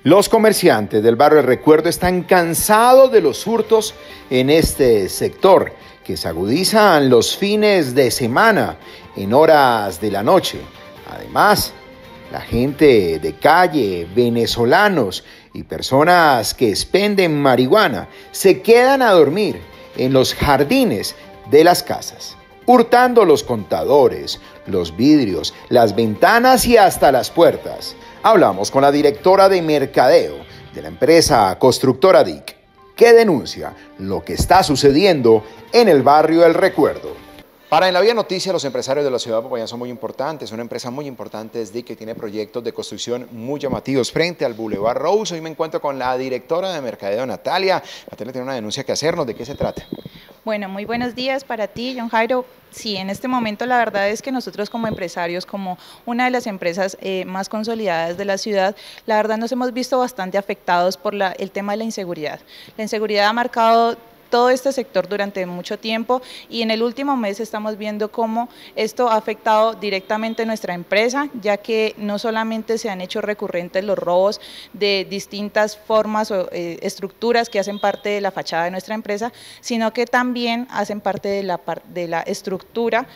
Los comerciantes del barrio El Recuerdo están cansados de los hurtos en este sector, que se agudizan los fines de semana en horas de la noche. Además, la gente de calle, venezolanos y personas que expenden marihuana se quedan a dormir en los jardines de las casas, hurtando los contadores, los vidrios, las ventanas y hasta las puertas. Hablamos con la directora de mercadeo de la empresa constructora DIC, que denuncia lo que está sucediendo en el barrio El Recuerdo. Para En la Vía Noticia, los empresarios de la ciudad de Popayán son muy importantes. Una empresa muy importante es DIC, que tiene proyectos de construcción muy llamativos frente al Boulevard Rose. Hoy me encuentro con la directora de mercadeo, Natalia. Natalia tiene una denuncia que hacernos. ¿De qué se trata? Bueno, muy buenos días para ti, John Jairo. Sí, en este momento la verdad es que nosotros como empresarios, como una de las empresas más consolidadas de la ciudad, la verdad nos hemos visto bastante afectados por el tema de la inseguridad. La inseguridad ha marcado todo este sector durante mucho tiempo y en el último mes estamos viendo cómo esto ha afectado directamente nuestra empresa, ya que no solamente se han hecho recurrentes los robos de distintas formas o estructuras que hacen parte de la fachada de nuestra empresa, sino que también hacen parte de la estructura,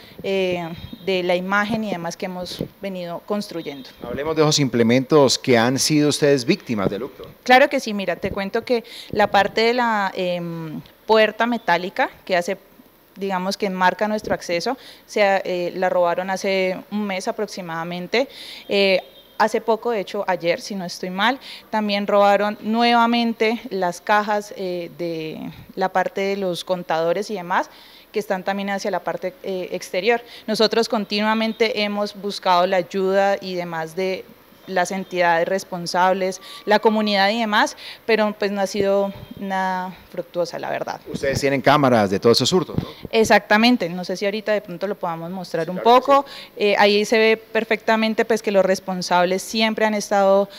de la imagen y demás que hemos venido construyendo. Hablemos de esos implementos que han sido ustedes víctimas del hurto. Claro que sí, mira, te cuento que la parte de la puerta metálica que hace, digamos, que marca nuestro acceso, la robaron hace un mes aproximadamente. Hace poco, de hecho ayer, si no estoy mal, también robaron nuevamente las cajas de la parte de los contadores y demás, que están también hacia la parte exterior. Nosotros continuamente hemos buscado la ayuda y demás de las entidades responsables, la comunidad y demás, pero pues no ha sido nada fructuosa, la verdad. Ustedes tienen cámaras de todos esos hurtos, ¿no? Exactamente, no sé si ahorita de pronto lo podamos mostrar un poco. Sí. Ahí se ve perfectamente pues que los responsables siempre han estado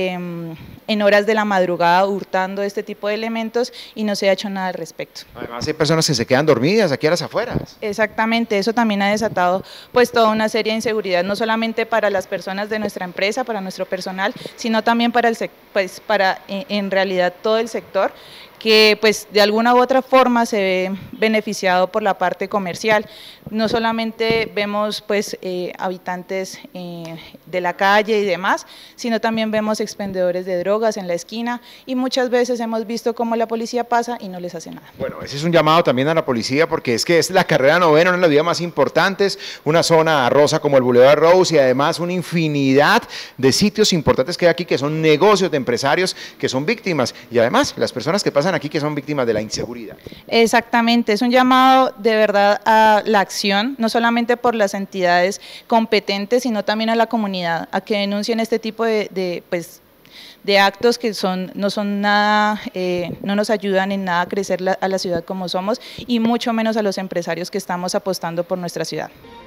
en horas de la madrugada hurtando este tipo de elementos y no se ha hecho nada al respecto. Además hay personas que se quedan dormidas aquí a las afueras. Exactamente, eso también ha desatado pues toda una serie de inseguridad, no solamente para las personas de nuestra empresa, para nuestro personal, sino también para en realidad todo el sector, que pues de alguna u otra forma se ve beneficiado por la parte comercial. No solamente vemos pues habitantes de la calle y demás, sino también vemos expendedores de drogas en la esquina y muchas veces hemos visto cómo la policía pasa y no les hace nada. Bueno, ese es un llamado también a la policía, porque es que es la carrera novena, una de las vías más importantes, una zona rosa como el Boulevard Rose y además una infinidad de sitios importantes que hay aquí, que son negocios de empresarios que son víctimas, y además las personas que pasan aquí que son víctimas de la inseguridad. Exactamente, es un llamado de verdad a la acción, no solamente por las entidades competentes, sino también a la comunidad, a que denuncien este tipo de actos que no son nada, no nos ayudan en nada a crecer a la ciudad como somos, y mucho menos a los empresarios que estamos apostando por nuestra ciudad.